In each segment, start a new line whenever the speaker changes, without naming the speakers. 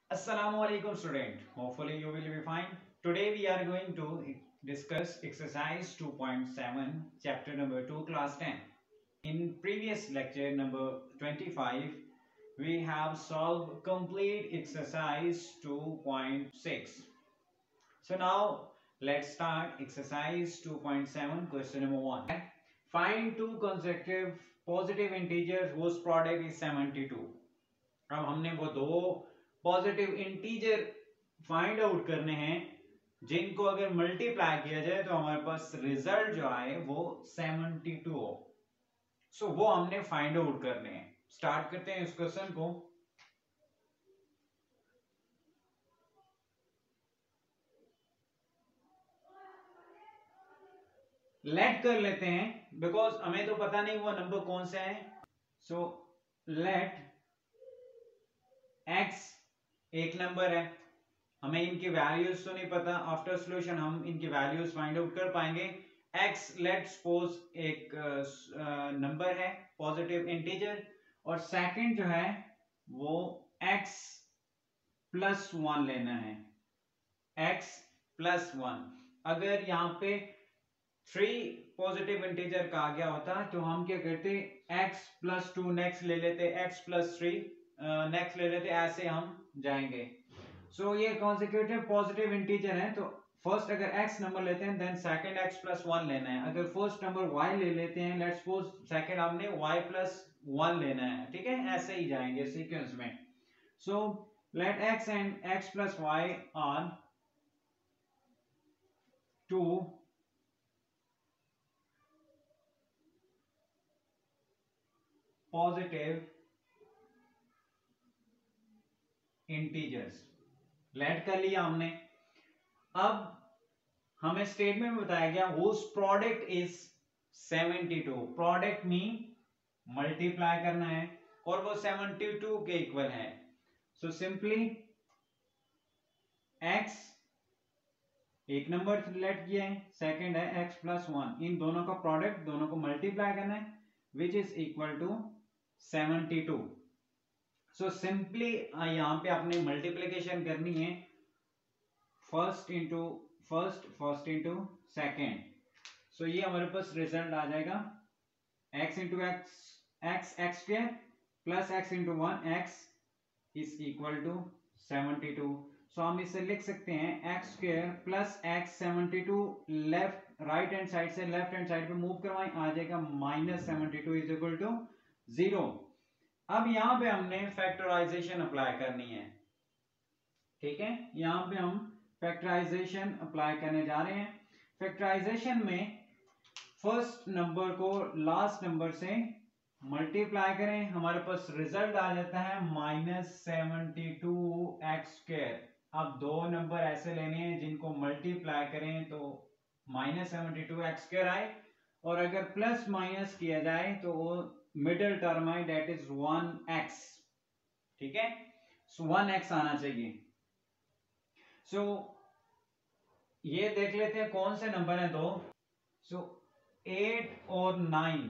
Assalamu alaikum student. Hopefully you will be fine. Today we are going to discuss exercise 2.7 chapter number 2 class 10. In previous lecture number 25 we have solved complete exercise 2.6. So now let's start exercise 2.7 question number 1. Find two consecutive positive integers whose product is 72. अब हमने वो दो positive integer find out करने हैं जिनको अगर multiply किया जाए तो हमारे पास रिजल्ट जो आए वो 72 हो। सो वो हमने फाइंड आउट करने हैं। स्टार्ट करते हैं इस क्वेश्चन को। लेट कर लेते हैं बिकॉज हमें तो पता नहीं वो नंबर कौन से है। सो लेट x एक नंबर है, हमें इनकी वैल्यूज तो नहीं पता। आफ्टर सॉल्यूशन हम इनकी वैल्यूज फाइंड आउट कर पाएंगे। x लेट्स सपोज एक नंबर है पॉजिटिव इंटीजर, और सेकंड जो है वो x प्लस 1 लेना है। x प्लस 1, अगर यहाँ पे 3 पॉजिटिव इंटीजर का आ गया होता तो हम क्या करते, x प्लस 2 नेक्स्ट ले लेते, x प्लस 3 नेक्स्ट ले लेते, ऐसे हम जाएंगे। सो ये कॉन्सेक्यूटिव पॉजिटिव इंटीजर है तो फर्स्ट अगर x नंबर लेते हैं देन सेकंड x प्लस 1 लेना है। अगर फर्स्ट नंबर y ले लेते हैं, लेट्स सपोज सेकंड हमने y प्लस 1 लेना है, ठीक है, ऐसे ही जाएंगे सीक्वेंस में। So late x and x plus y are two positive integers. Let कर लिया हमने। अब हमें स्टेटमेंट में बताया गया whose product is 72। Product mean multiply करना है और वो 72 के इक्वल है। सो सिंपली x एक नंबर लेट किया है, सेकंड है x प्लस 1, इन दोनों का प्रोडक्ट, दोनों को मल्टीप्लाई करना है which is equal to 72। So simply यहां पे आपने मल्टीप्लीकेशन करनी है, फर्स्ट इंटू सेकेंड। सो ये हमारे पास रिजल्ट आ जाएगा x into x square plus x into 1 x is equal to 72। So हम इसे लिख सकते हैं x square plus x 72 left right hand side से लेफ्ट हैंड साइड पे मूव करवाएं, आ जाएगा -72 इज इक्वल टू 0। अब यहां पे हमने फैक्टराइजेशन अप्लाई करनी है, ठीक है। यहां पे हम फैक्टराइजेशन अप्लाई करने जा रहे हैं। फैक्टराइजेशन में फर्स्ट नंबर को लास्ट नंबर से मल्टीप्लाई करें, हमारे पास रिजल्ट आ जाता है -72x²। अब दो नंबर ऐसे लेने हैं जिनको मल्टीप्लाई करें तो -72x² आए, और अगर प्लस माइनस किया जाए तो वो मिडिल टर्म है, डेट इज 1x, ठीक है। सो 1x आना चाहिए। सो ये देख लेते हैं कौन से नंबर हैं दो। सो 8 और 9,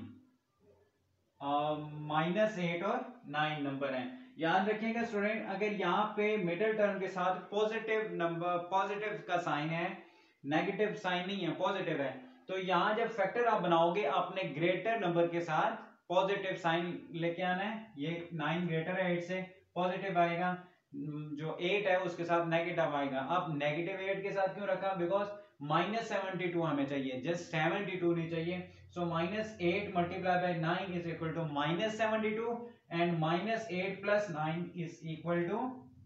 -8 और 9 नंबर हैं। याद रखिएगा स्टूडेंट, अगर यहाँ पे मिडिल टर्म के साथ पॉजिटिव नंबर, पॉजिटिव का साइन है, नेगेटिव साइन नहीं है, पॉजिटिव है, तो यहाँ जब फैक्टर आप बनाओगे आपने ग्रेटर नंबर के साथ पॉजिटिव साइन लेके आना है। ये 9 ग्रेटर है 8 से, पॉजिटिव आएगा, जो 8 है उसके साथ नेगेटिव आएगा। अब नेगेटिव 8 के साथ क्यों रखा, बिकॉज -72 हमें चाहिए, जस्ट 72 नहीं चाहिए। So -8 multiply by 9 is equal to -72 and -8 plus 9 is equal to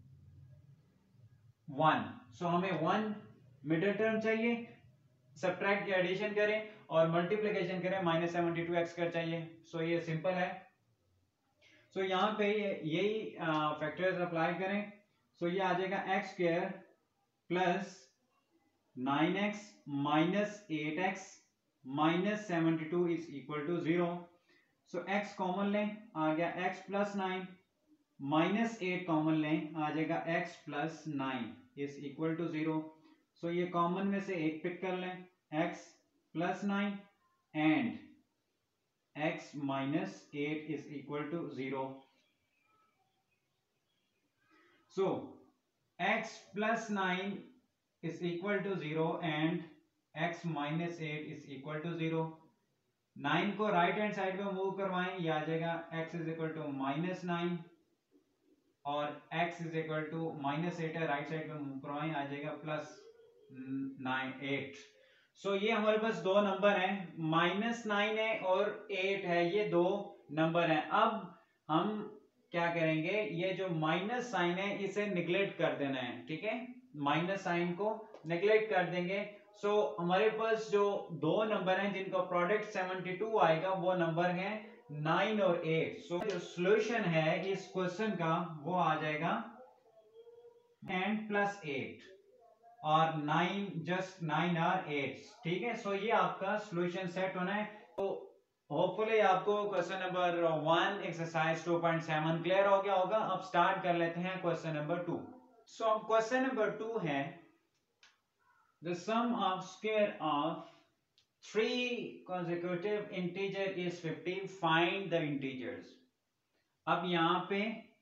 1। So हमें 1 मिडिल टर्म चाहिए, सब्ट्रैक्ट या एडिशन करें और मल्टीप्लिकेशन करें, -72x कर चाहिए। सो ये सिंपल है। सो यहाँ पे यही फैक्टर्स अप्लाई करें। सो ये आ जाएगा x² plus 9x minus 8x minus 72 is equal to 0। So x common लें, आ गया x प्लस 9, माइनस 8 कॉमन लें, आ जाएगा x plus 9 is equal to 0। So ये कॉमन में से एक पिक कर लें, x plus 9 and x minus 8 is equal to 0. So x plus 9 is equal to 0 and x minus 8 is equal to 0. 9 को राइट हैंड साइड में move करवाएं, ये आ जाएगा x is equal to minus 9 और x is equal to minus 8 है, right side में move करवाएं, आ जाएगा प्लस 8. सो ये हमारे पास दो नंबर हैं, माइनस 9 है और 8 है, ये दो नंबर हैं. अब हम क्या करेंगे, ये जो माइनस साइन है इसे निगलेक्ट कर देना है. ठीक है, माइनस साइन को निगलेक्ट कर देंगे. सो हमारे पास जो दो नंबर हैं जिनका प्रोडक्ट 72 आएगा वो नंबर है 9 और 8. सो जो सॉल्यूशन है इस क्वेश्चन का वो आ जाएगा एंड प्लस 8 और 9 जस्ट 9 और 8. ठीक है, सो ये आपका सॉल्यूशन सेट होना है. तो होपफुली आपको क्वेश्चन नंबर 1 एक्सरसाइज 2.7 क्लियर हो गया होगा. अब स्टार्ट कर लेते हैं question number 2. So question number 2 है the sum of square of 3 consecutive integer is 50. Find the integers. अब यहाँ पे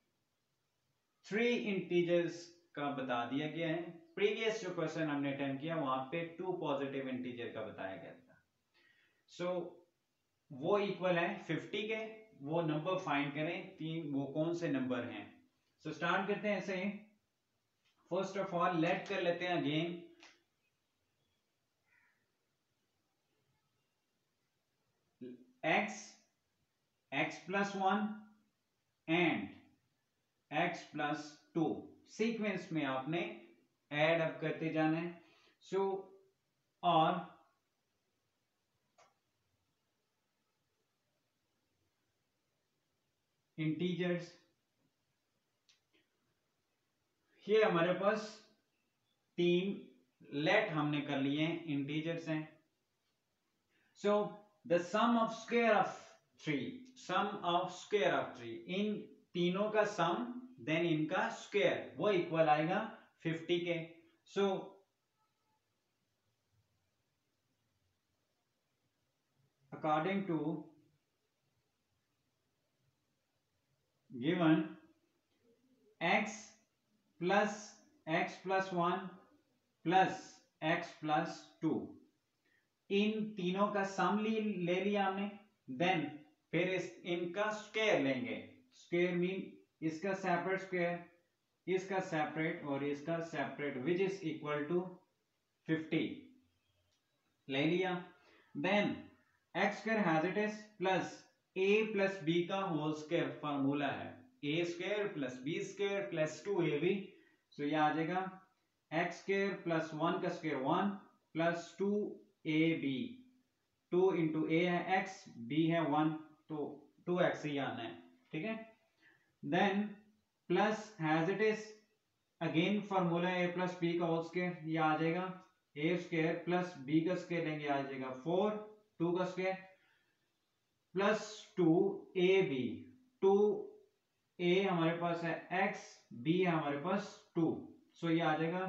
3 integers का बता दिया गया है. प्रीवियस जो क्वेश्चन हमने अटेम्प्ट किया वहां पे 2 पॉजिटिव इंटीजर का बताया गया था. सो वो इक्वल है 50 के. वो नंबर फाइंड करें, तीन वो कौन से नंबर हैं. सो स्टार्ट करते हैं ऐसे. फर्स्ट ऑफ ऑल लेट कर लेते हैं again x plus 1 and x plus 2 sequence में आपने ऐड अप करते जाना है. सो और इंटीजर्स ये हमारे पास तीन लेट हमने कर लिए हैं, इंटीजर्स हैं. So the sum of square of 3, sum of square of 3, इन तीनों का सम देन इनका स्क्वायर वो इक्वल आएगा 50 के. So according to given x plus 1 plus x plus 2, इन तीनों का सम ले लिया हमने. देन फिर इनका स्क्वायर लेंगे. स्क्वायर मीन इसका सेपरेट स्क्वायर, इसका सेपरेट और इसका separate, which is equal to 50 ले लिया. Then x square as it is plus a plus b का होल स्क्वायर फॉर्मूला है, a square plus b square plus 2ab. So ये आ जाएगा एक्स स्क्वायर प्लस 1 का स्क्वायर 1 प्लस 2ab. 2 इंटू ए है x, b है 1, तो 2x ही आना है. ठीक है, then plus as it is again formula a plus b का होल स्क्वायर, ये आ जाएगा a स्क्वायर प्लस b का स्क्वायर लेंगे, आ जाएगा 4, 2 का स्क्वायर प्लस 2ab. 2a हमारे पास है x, b है हमारे पास 2. सो ये आ जाएगा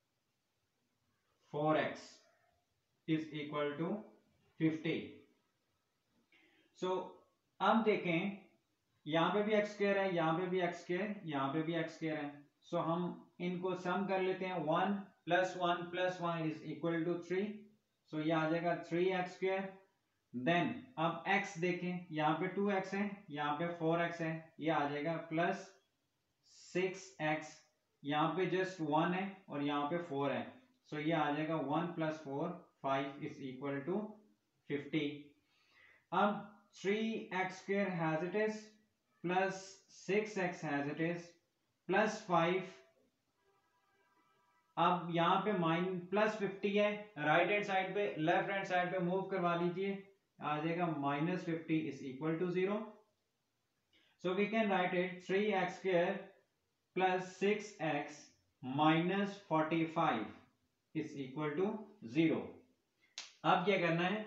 4x इज इक्वल टू 50. सो अब देखें, यहां पे भी x स्क्वायर है, यहां पे भी x स्क्वायर, यहां पे भी x स्क्वायर है. सो हम इनको सम कर लेते हैं. 1 plus 1 plus 1 is equal to 3. So ये आ जाएगा 3x स्क्वायर. देन अब x देखें, यहाँ पे 2x है, यहाँ पे 4x है, ये आ जाएगा प्लस 6x. यहाँ पे जस्ट 1 है और यहाँ पे 4 है. सो ये आ जाएगा 1 प्लस 4 5 इज इक्वल टू 50. अब 3x square as it is plus 6x as it is plus 5. अब यहाँ पे माइन प्लस 50 है, राइट हैंड साइड पे लेफ्ट हैंड साइड पे मूव करवा लीजिए, आ जाएगा minus 50 is equal to 0. So we can write it 3x square plus 6x minus 45 is equal to 0. अब क्या करना है,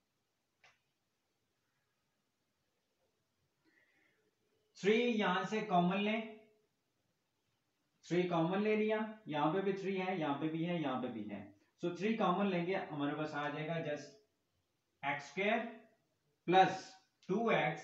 3 यहां से कॉमन लें, 3 कॉमन ले लिया, यहां पे भी 3 है, यहां पे भी है, यहां पे भी है. सो 3 कॉमन लेंगे, हमारे पास आ जाएगा just x square plus 2x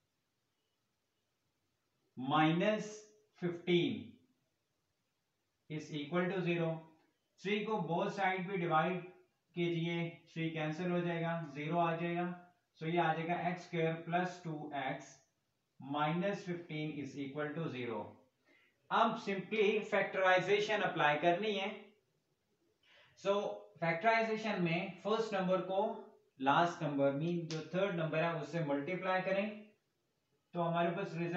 minus 15 is equal to 0। 3 को बोथ साइड पे डिवाइड कीजिए, 3 कैंसिल हो जाएगा, 0 आ जाएगा। सो ये आ जाएगा x square plus 2x minus 15 is equal to 0। अब सिंपली फैक्टराइजेशन अप्लाई करनी है। सो फैक्टराइजेशन में फर्स्ट नंबर को लास्ट नंबर मीन जो थर्ड नंबर है उससे मल्टीप्लाई करें, तो हमारे पास रिजल्ट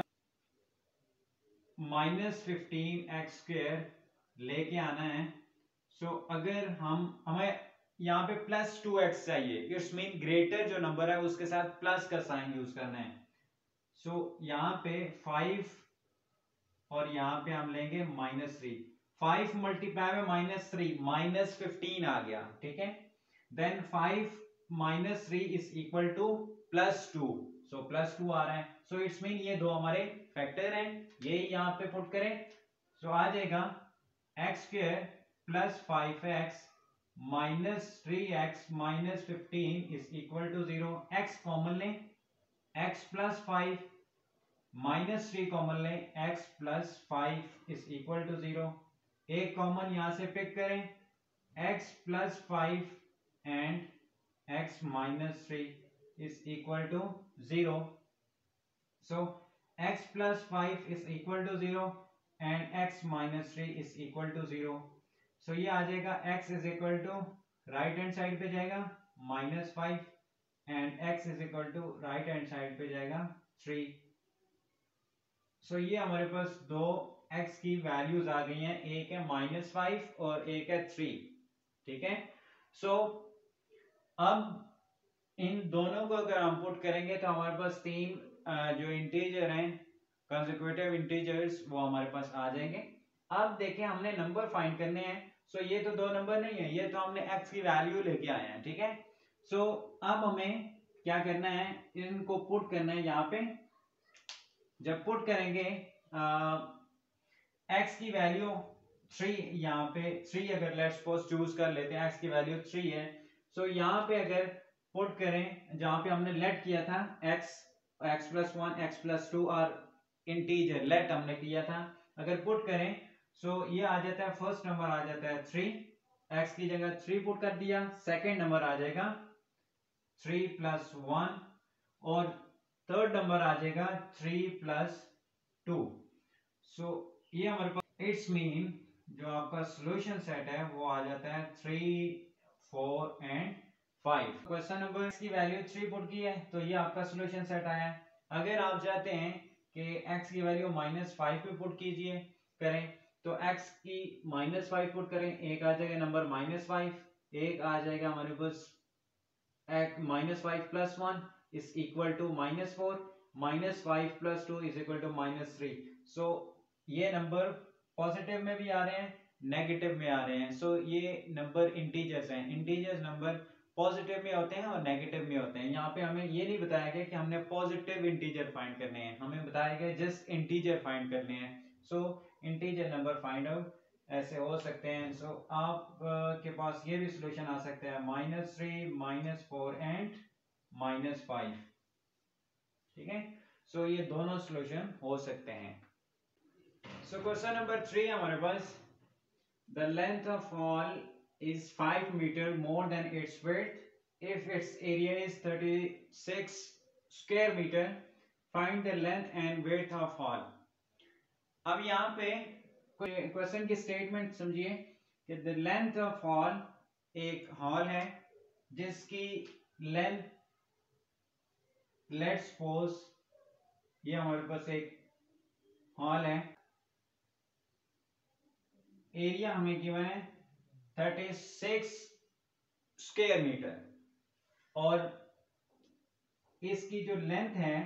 माइनस 15x स्क्वायर लेके आना है। सो अगर हमें यहाँ पे प्लस 2x चाहिए, इट्स मीन ग्रेटर जो नंबर है उसके साथ प्लस का साइन यूज करना है। सो यहाँ पे 5 और यहाँ पे हम लेंगे -3। 5 मल्टीप्लाई में -3 -15 आ गया, ठीक है। Then 5 -3 is equal to +2, so +2 आ रहा है। सो इट्स मीन ये दो हमारे फैक्टर हैं, ये यहाँ पे पुट करें। सो आ जाएगा x square plus 5x minus 3x minus 15 is equal to 0। x common लें, x प्लस 5 माइनस 3 कॉमन लें, x plus 5 is equal to 0। एक कॉमन यहां से पिक करें, x plus 5 and x minus 3 is equal to 0। So x plus 5 is equal to 0 and x minus 3 is equal to 0। So ये आ जाएगा x is equal to right hand side पे जाएगा -5 and x is equal to right hand side पे जाएगा 3। So ये हमारे पास दो x की वैल्यूज आ गई हैं, एक है -5 और एक है 3, ठीक है। सो अब इन दोनों को अगर हम पुट करेंगे तो हमारे पास तीन जो इंटीजर हैं कंसेक्यूटिव इंटीजर्स वो हमारे पास आ जाएंगे। अब देखें हमने नंबर फाइंड करने हैं। सो ये तो दो नंबर नहीं है, ये तो हमने x की वैल्यू लेके आए हैं, ठीक है। सो अब हमें क्या करना है, इनको पुट करना है यहाँ पे। जब पुट करेंगे x की वैल्यू 3, यहाँ पे 3 अगर लेट्स सपोज चूज कर लेते हैं, x की वैल्यू 3 है। सो यहाँ पे अगर पुट करें जहां पे हमने लेट किया था x प्लस 1 x प्लस 2 और इंटीजर लेट हमने किया था, अगर पुट करें सो ये आ जाता है, फर्स्ट नंबर आ जाता है 3, x की जगह 3 पुट कर दिया, सेकेंड नंबर आ जाएगा 3 प्लस 1 और थर्ड नंबर आ जाएगा 3 प्लस 2। सो ये हमारे पास इट्स मीन जो आपका सॉल्यूशन सेट है वो आ जाता है 3, 4 एंड 5। क्वेश्चन नंबर की वैल्यू 3 पुट की है तो ये आपका सॉल्यूशन सेट आया। अगर आप चाहते हैं कि x की वैल्यू -5 पे पुट कीजिए करें तो x की -5 पुट करें, एक आ जाएगा नंबर -5, एक आ जाएगा हमारे पास -5 plus 1 is equal to -4, -5 plus 2 is equal to -3। So ये नंबर पॉजिटिव में भी आ रहे हैं, नेगेटिव में आ रहे हैं। सो ये नंबर इंटीजर्स हैं, इंटीजर्स नंबर पॉजिटिव में होते हैं और नेगेटिव में होते हैं। यहाँ पे हमें ये नहीं बताया गया कि हमने पॉजिटिव इंटीजर फाइंड करने हैं, हमें बताया गया जस्ट इंटीजर फाइंड करने हैं। So integer number find out ऐसे हो सकते हैं। सो आप के पास ये भी सॉल्यूशन आ सकता है -3, -4 एंड -5, ठीक है। सो ये दोनों सॉल्यूशन हो सकते हैं। सो क्वेश्चन नंबर 3 हमारे पास, the length of wall is 5 meter more than its width if its area is 36 square meter. Find the length and width of hall. अब यहाँ पे क्वेश्चन की स्टेटमेंट समझिए कि द लेंथ ऑफ हॉल, एक hall है जिसकी लेंथ लेट्स सपोज ये हमारे पास एक हॉल है, एरिया हमें गिवन है 36 स्क्वायर मीटर और इसकी जो लेंथ है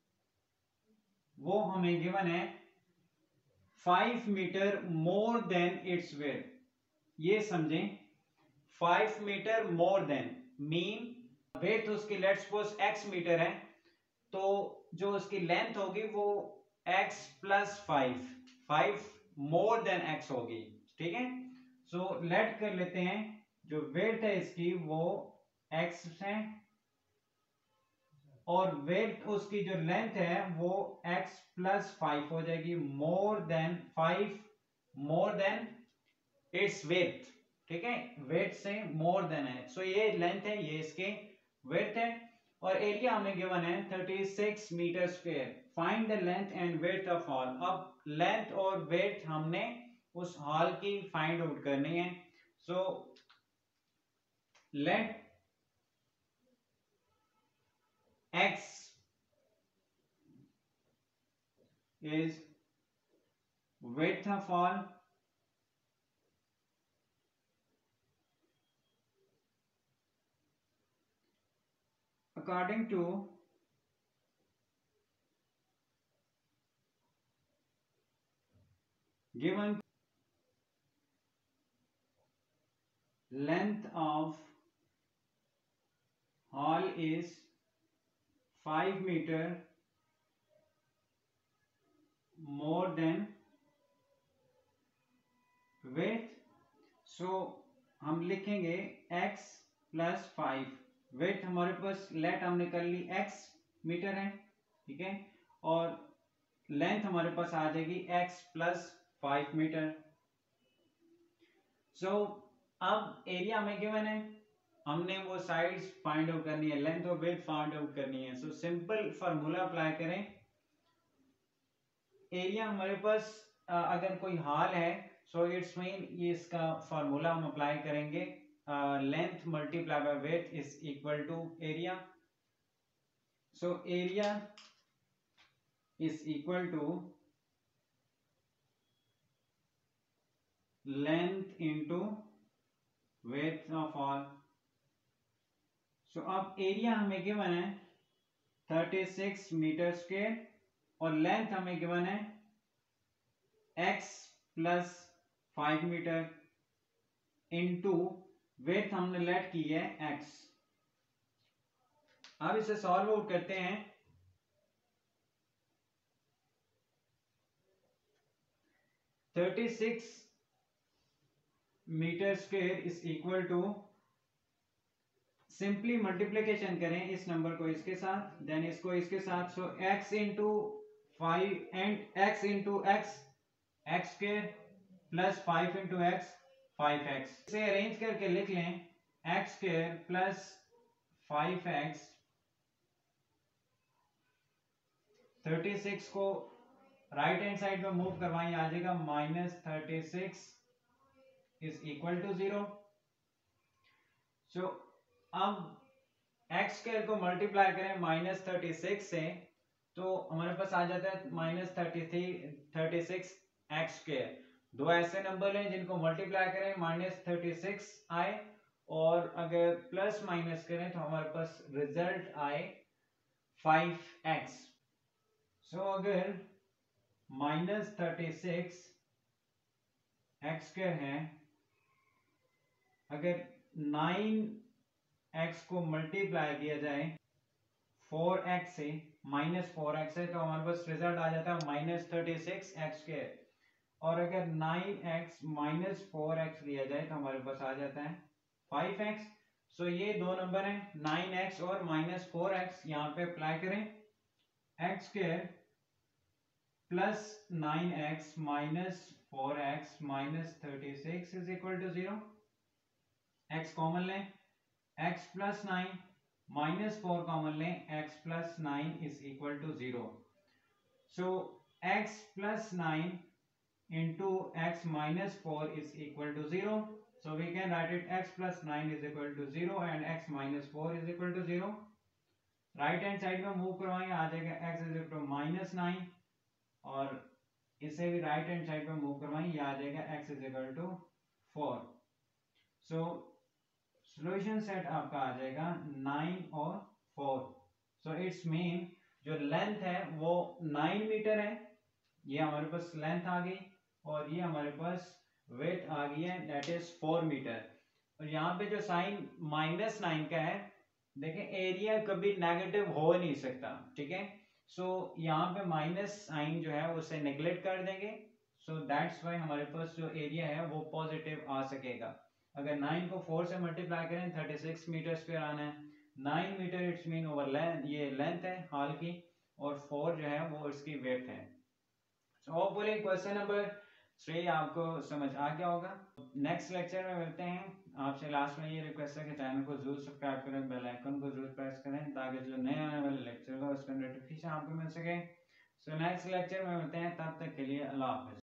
वो हमें गिवन है 5 meter more than its width. ये समझें 5 meter more than mean width उसकी लेट्स सपोज x मीटर है तो जो उसकी लेंथ होगी वो x plus 5 more than x होगी, ठीक है। सो लेट कर लेते हैं जो विड्थ है इसकी वो x है और विड्थ उसकी जो लेंथ है वो x प्लस 5 हो जाएगी, more than 5 more than its width, ठीक है, विड्थ से मोर देन है। सो ये लेंथ है, ये इसके विड्थ है, और एरिया हमें गिवन है 36 meter square. Find the length and width of hall. अब लेंथ और विड्थ हमने उस हॉल की फाइंड आउट करनी है। So let x is width of hall according to given length of hall is 5 meter more than width। So हम लिखेंगे x plus 5, width हमारे पास लेट हमने कर ली x मीटर है, ठीक है, और लेंथ हमारे पास आ जाएगी x प्लस 5 मीटर। सो अब एरिया हमें गिवन है, हमने वो साइड्स फाइंड आउट करनी है, लेंथ और विड्थ फाइंड आउट करनी है। सो सिंपल फार्मूला अप्लाई करें। एरिया हमारे पास अगर कोई हॉल है, सो इट्स मीन ये इसका फार्मूला हम अप्लाई करेंगे, length multiply by width is equal to area. So area is equal to length into width of hall. So अब एरिया हमें गिवन है 36 मीटर स्क्वायर, और लेंथ हमें गिवन है x plus 5 meter into width हमने let की है x। अब इसे सॉल्व आउट करते हैं। Thirty six meter square is equal to, simply multiplication करें इस नंबर को इसके साथ, देन इसको इसके साथ। So x into 5 and x into x, x square plus 5 into x 5x। इसे अरेंज करके लिख लें एक्स स्क्वायर प्लस 5x। 36 को राइट हैंड साइड में मूव करवाएं, आ जाएगा -36 इज इक्वल टू 0। सो अब एक्स स्क्वायर को मल्टीप्लाई करें -36 से, तो हमारे पास आ जाता है -36 एक्स स्क्वायर। दो ऐसे नंबर हैं जिनको मल्टीप्लाई करें -36 आए, और अगर प्लस माइनस करें तो हमारे पास रिजल्ट आए 5x। सो अगर -36 एक्स स्क्वायर है, अगर 9x को मल्टीप्लाई किया जाए 4x से, -4x है, तो हमारे पास रिजल्ट आ जाता है -36 एक्स स्क्वायर। और अगर 9x -4x लिया जाए तो हमारे पास आ जाता है 5x। सो ये दो नंबर हैं 9x और -4x, यहाँ पे अप्लाई करें x square plus 9x -4x -36 is equal to 0। x common लें, x प्लस 9 -4 कॉमन लें, x plus 9 is equal to 0। So x plus 9 into x minus 4 is equal to 0. So we can write it x plus 9 is equal to 0 and x minus 4 is equal to 0. Right hand side में move करवाएंगे, आ जाएगा x is equal to -9, और इसे भी right hand side में move करवाएंगे, आ जाएगा x is equal to 4. So solution set आपका आ जाएगा 9 और 4. सो इट्स मीन जो लेंथ है वो 9 मीटर है, ये हमारे पास लेंथ आ गई, और ये हमारे पास वेट आ गई है, दैट इज 4 मीटर। और यहाँ पे जो साइन -9 का है, देखें एरिया कभी नेगेटिव हो नहीं सकता, ठीक है। सो यहाँ पे माइनस साइन जो है उसे नेग्लेक्ट कर देंगे। सो दैट्स वाई हमारे पास जो एरिया है वो पॉजिटिव आ सकेगा। अगर 9 को 4 से मल्टीप्लाई करें 36 मीटर स्क्वायर आना है। 9 meter it's mean over length, ये लेंथ है हॉल की, और 4 जो है वो इसकी वेट है। So hopefully question number श्रेय आपको समझ आ गया होगा। नेक्स्ट लेक्चर में मिलते हैं। आपसे लास्ट में ये रिक्वेस्ट है कि चैनल को जरूर सब्सक्राइब करें, बेल आइकन को जरूर प्रेस करें ताकि जो नए आने वाले लेक्चर हो उसका नोटिफिकेशन आपको मिल सके। सो नेक्स्ट लेक्चर में मिलते हैं, तब तक के लिए अल्लाह हाफिज़।